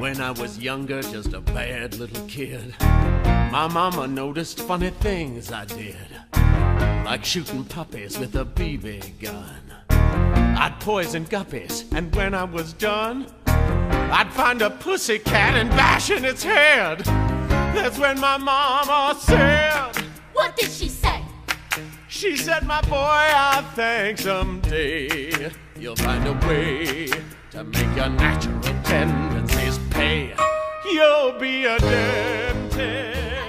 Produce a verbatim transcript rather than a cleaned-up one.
When I was younger, just a bad little kid, my mama noticed funny things I did, like shooting puppies with a B B gun. I'd poison guppies, and when I was done, I'd find a pussy cat and bash in its head. That's when my mama said, "What did she say?" She said, "My boy, I think someday you'll find a way to make your natural tendencies pay. You'll be a dentist."